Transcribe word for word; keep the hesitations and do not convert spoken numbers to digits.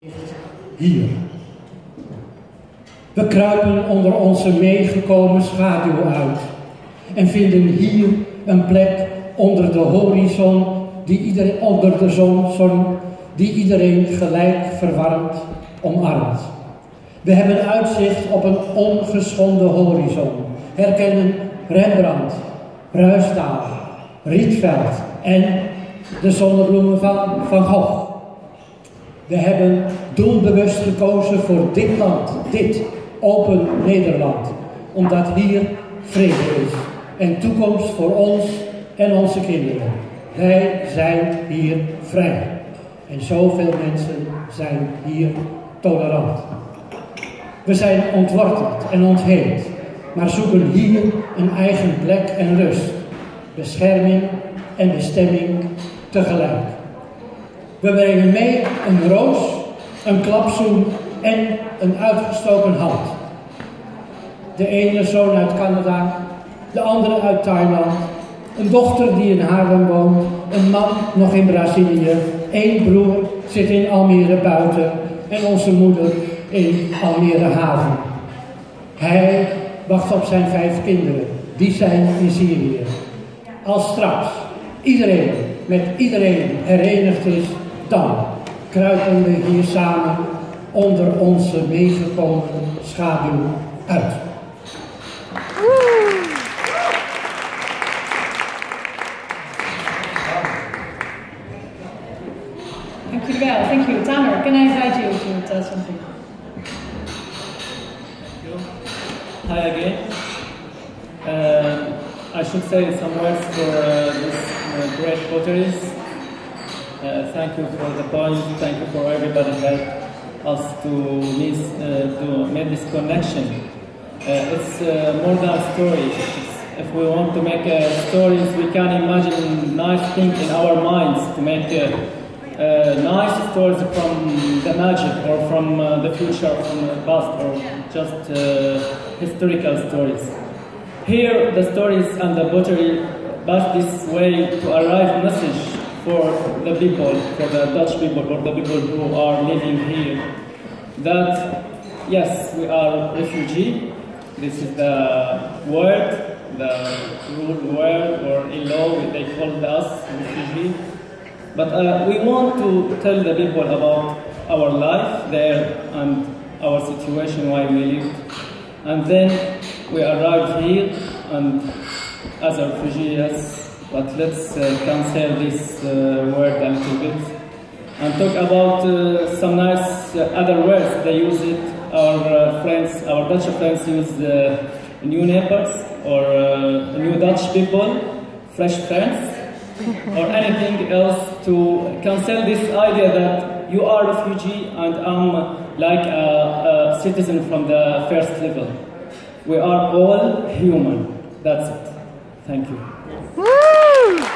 Hier. We kruipen onder onze meegekomen schaduw uit en vinden hier een plek onder de horizon, die iedereen, onder de zon, zon, die iedereen gelijk verwarmt, omarmt. We hebben uitzicht op een ongeschonden horizon, herkennen Rembrandt, Ruisdael, Rietveld en de zonnebloemen van Van Gogh. We hebben doelbewust gekozen voor dit land, dit open Nederland, omdat hier vrede is en toekomst voor ons en onze kinderen. Wij zijn hier vrij en zoveel mensen zijn hier tolerant. We zijn ontworteld en ontheemd, maar zoeken hier een eigen plek en rust, bescherming en bestemming tegelijk. We brengen mee een roos, een klapzoen en een uitgestoken hand. De ene zoon uit Canada, de andere uit Thailand, een dochter die in Haarlem woont, een man nog in Brazilië, één broer zit in Almere buiten en onze moeder in Almere haven. Hij wacht op zijn vijf kinderen, die zijn in Syrië. Als straks iedereen met iedereen herenigd is, dan kruipen we hier samen onder onze meegekomen schaduw uit. Dank jullie wel. Thank you. Tamer, can I invite you to tell something? Hi again. Uh, I should say some words for uh, this uh, great potteries. Uh, thank you for the point. Thank you for everybody that helped us to, miss, uh, to make this connection. Uh, it's uh, more than a story. It's, if we want to make uh, stories, we can imagine nice things in our minds to make uh, uh, nice stories from the magic or from uh, the future, from the past, or just uh, historical stories. Here, the stories and the pottery pass this way to arrive message for the people, for the Dutch people, or the people who are living here, that yes, we are refugee. This is the word, the rule word, or in law they call us refugee. But uh, we want to tell the people about our life there and our situation, why we live. And then we arrived here, and as a refugee, yes, but let's uh, cancel this uh, word a little bit and talk about uh, some nice uh, other words. They use it. Our uh, friends, our Dutch friends use uh, new neighbors or uh, new Dutch people, fresh friends, or anything else to cancel this idea that you are a refugee and I'm like a, a citizen from the first level. We are all human. That's it. Thank you. Woo!